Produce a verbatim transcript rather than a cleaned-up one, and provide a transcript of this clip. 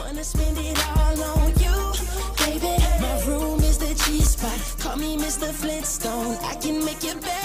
wanna spend it all on you, baby. My room is the G-spot. Call me Mister Flintstone. I can make you better.